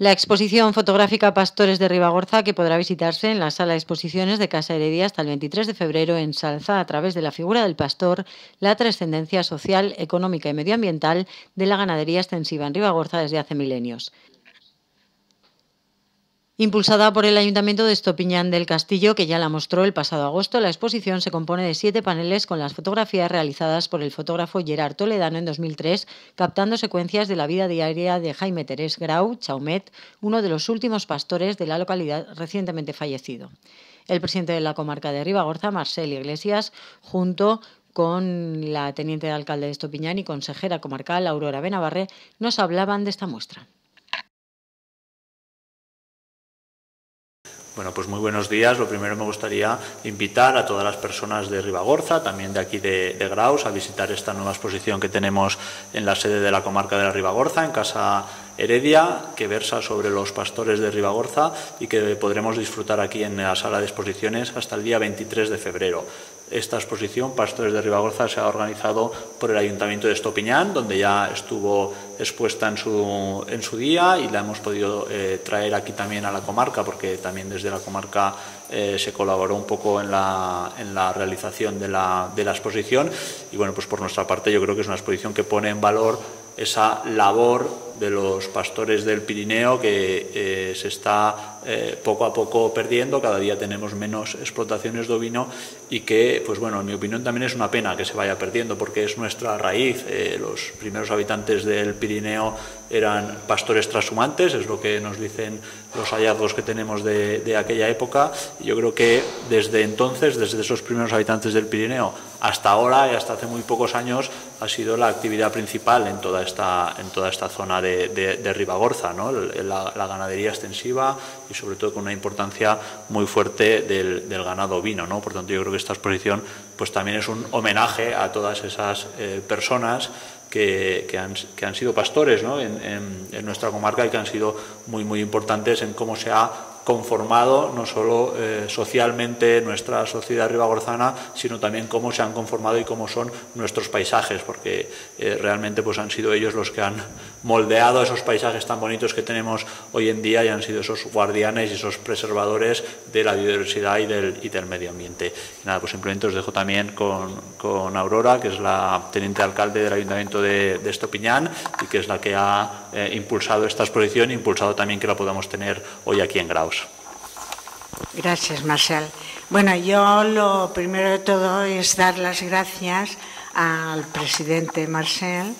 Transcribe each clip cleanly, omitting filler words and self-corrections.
La exposición fotográfica Pastores de Ribagorza, que podrá visitarse en la sala de exposiciones de Casa Heredia hasta el 23 de febrero, ensalza a través de la figura del pastor la trascendencia social, económica y medioambiental de la ganadería extensiva en Ribagorza desde hace milenios. Impulsada por el Ayuntamiento de Estopiñán del Castillo, que ya la mostró el pasado agosto, la exposición se compone de 7 paneles con las fotografías realizadas por el fotógrafo Gerard Toledano en 2003, captando secuencias de la vida diaria de Jaime Terés Grau, Chaumet, uno de los últimos pastores de la localidad recientemente fallecido. El presidente de la comarca de Ribagorza, Marcel Iglesias, junto con la teniente de alcalde de Estopiñán y consejera comarcal, Aurora Benavarre, nos hablaban de esta muestra. Bueno, pues muy buenos días. Lo primero me gustaría invitar a todas las personas de Ribagorza, también de aquí de Graus, a visitar esta nueva exposición que tenemos en la sede de la comarca de la Ribagorza, en Casa Heredia, que versa sobre los pastores de Ribagorza y que podremos disfrutar aquí en la sala de exposiciones hasta el día 23 de febrero. Esta exposición, Pastores de Ribagorza, se ha organizado por el Ayuntamiento de Estopiñán, donde ya estuvo expuesta en su día y la hemos podido traer aquí también a la comarca, porque también desde la comarca se colaboró un poco en la realización de la exposición. Y bueno, pues por nuestra parte yo creo que es una exposición que pone en valor esa labor de los pastores del Pirineo que se está poco a poco perdiendo. Cada día tenemos menos explotaciones de ovino y que, pues bueno, en mi opinión también es una pena que se vaya perdiendo, porque es nuestra raíz. Los primeros habitantes del Pirineo eran pastores trashumantes, es lo que nos dicen los hallazgos que tenemos de aquella época, y yo creo que desde entonces, desde esos primeros habitantes del Pirineo hasta ahora y hasta hace muy pocos años, ha sido la actividad principal en toda esta zona de Ribagorza, ¿no? La ganadería extensiva y sobre todo con una importancia muy fuerte del ganado ovino, ¿no? Por tanto, yo creo que esta exposición pues también es un homenaje a todas esas personas que han sido pastores, ¿no? en nuestra comarca, y que han sido muy importantes en cómo se ha conformado no solo socialmente nuestra sociedad ribagorzana, sino también cómo se han conformado y cómo son nuestros paisajes, porque realmente pues han sido ellos los que han moldeado esos paisajes tan bonitos que tenemos hoy en día, y han sido esos guardianes y esos preservadores de la biodiversidad y del medio ambiente. Y nada, pues simplemente os dejo también con Aurora, que es la teniente alcalde del Ayuntamiento de Estopiñán y que es la que ha impulsado esta exposición, impulsado también que la podamos tener hoy aquí en Graus. Gracias, Marcel. Bueno, yo lo primero de todo es dar las gracias al presidente Marcel,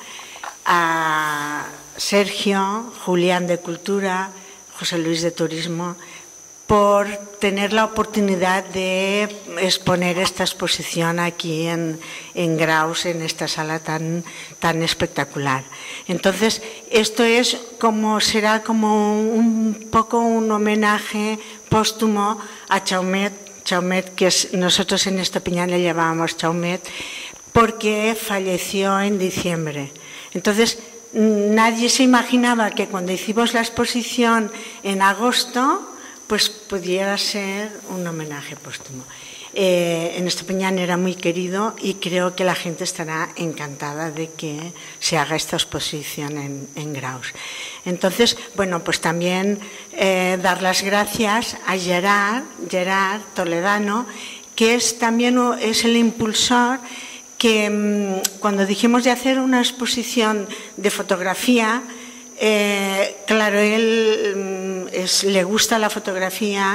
a Sergio, Julián de Cultura, José Luis de Turismo, por tener la oportunidad de exponer esta exposición aquí en Graus, en esta sala tan espectacular. Entonces, esto será como un poco un homenaje póstumo a Chaumet, que nosotros en Estopiñán le llamábamos Chaumet, porque falleció en diciembre. Entonces, nadie se imaginaba que cuando hicimos la exposición en agosto, pues pudiera ser un homenaje póstumo. En Estopiñán era muy querido y creo que la gente estará encantada de que se haga esta exposición en Graus. Entonces, bueno, pues también dar las gracias a Gerard Toledano, que también es el impulsor, que cuando dijimos de hacer una exposición de fotografía, claro, él le gusta la fotografía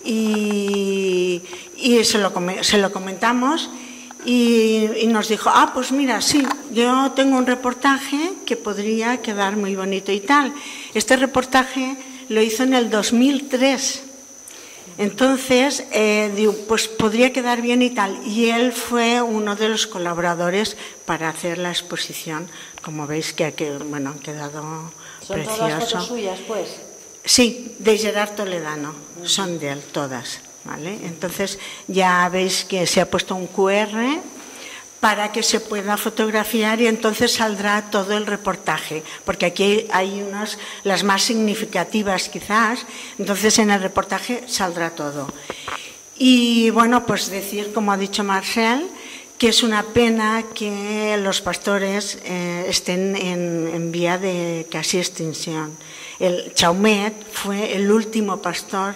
y se lo comentamos y nos dijo, pues mira, sí, yo tengo un reportaje que podría quedar muy bonito y tal. Este reportaje lo hizo en el 2003. Entonces, pues podría quedar bien y tal. Y él fue uno de los colaboradores para hacer la exposición. Como veis que han quedado ¿Son precioso. todas las fotos suyas, pues? Sí, de Gerard Toledano. Son de él todas, ¿vale? Entonces, ya veis que se ha puesto un QR para que se pueda fotografiar y entonces saldrá todo el reportaje, porque aquí hay las más significativas quizás, entonces en el reportaje saldrá todo. Y bueno, pues decir, como ha dicho Marcel, que es una pena que los pastores estén en vía de casi extinción. El Chaumet fue el último pastor,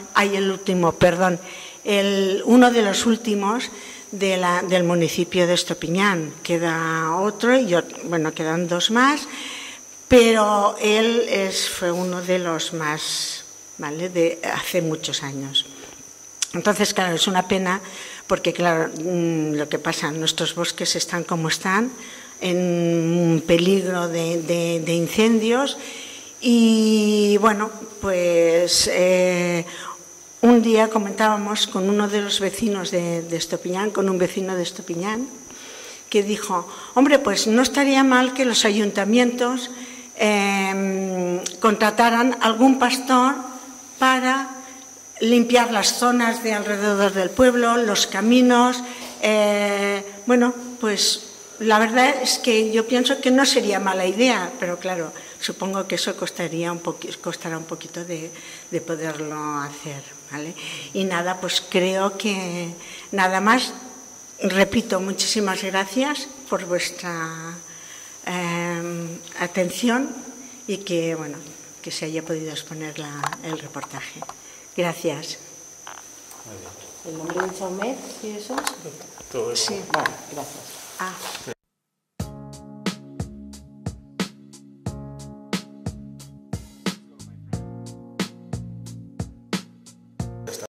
uno de los últimos del municipio de Estopiñán. Queda otro y quedan dos más, pero él fue uno de los más, ¿vale?, de hace muchos años. Entonces, claro, es una pena porque, claro, lo que pasa, nuestros bosques están como están, en peligro de incendios. Y bueno, pues un día comentábamos con uno de los vecinos de Estopiñán, con un vecino de Estopiñán, que dijo, hombre, pues no estaría mal que los ayuntamientos contrataran algún pastor para limpiar las zonas de alrededor del pueblo, los caminos. Pues la verdad es que yo pienso que no sería mala idea, pero claro, supongo que eso costará un poquito de poderlo hacer, ¿vale? Y nada, pues creo que nada más. Repito, muchísimas gracias por vuestra atención y que se haya podido exponer el reportaje. Gracias. ¿El nombre de Chaumet y eso? Todo eso. Sí. Vale, gracias. Ah.